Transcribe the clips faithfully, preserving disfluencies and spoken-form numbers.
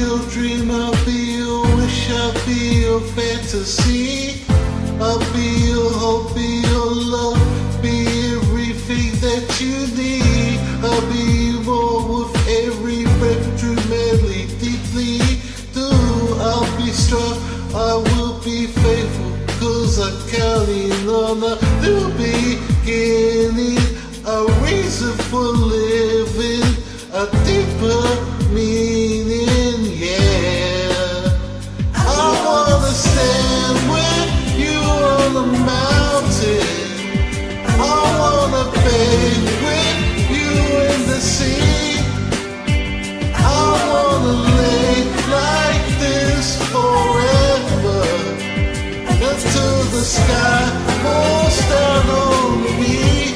your dream, I'll be your wish, I'll be your fantasy. I'll be your hope, be your love, be everything that you need. I'll be more with every breakthrough medley, deeply do. I'll be strong, I will be faithful, cause I'm counting on a new beginning, a reason for living, a deeper meaning, yeah. I wanna stand with you on the mountain, I wanna bathe with you in the sea, I wanna lay like this forever, until the sky falls down on me.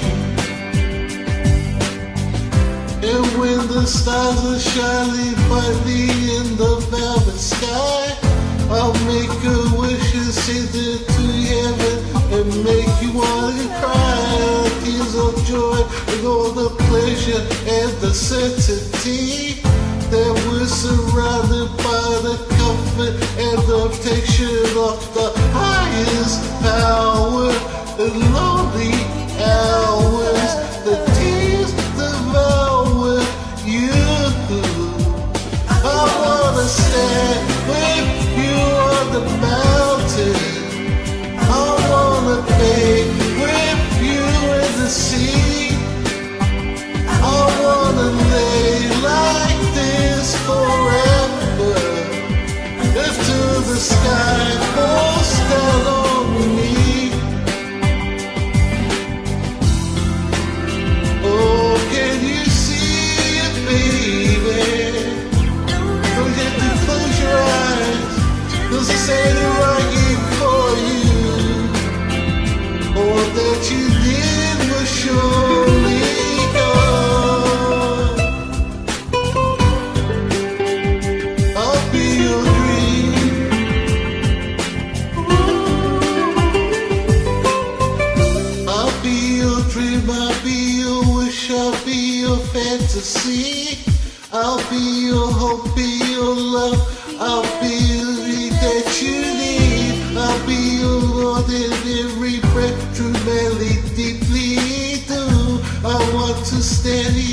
And when the stars are shining brightly in the velvet sky, I'll make a wish and send it to heaven and make you want to cry. Tears of joy and all the pleasure and the certainty that we're surrounded by the comfort and the protection of the highest power. In lonely hours, the tears devour you. I wanna stand with you on the mountain, I wanna bathe with you in the sea, I wanna lay like this forever, until the sky falls down on me. Oh, can you see it, baby? Don't you have to close your eyes, cause it's standing right here for you. All that you did was surely gone. I'll be your dream, I'll be your dream, I'll be your wish, I'll be your fantasy. I'll be your hope, be your love, I'll be everything that you need. I'll be your Lord in every breakthrough medley, deeply do. I want to stand here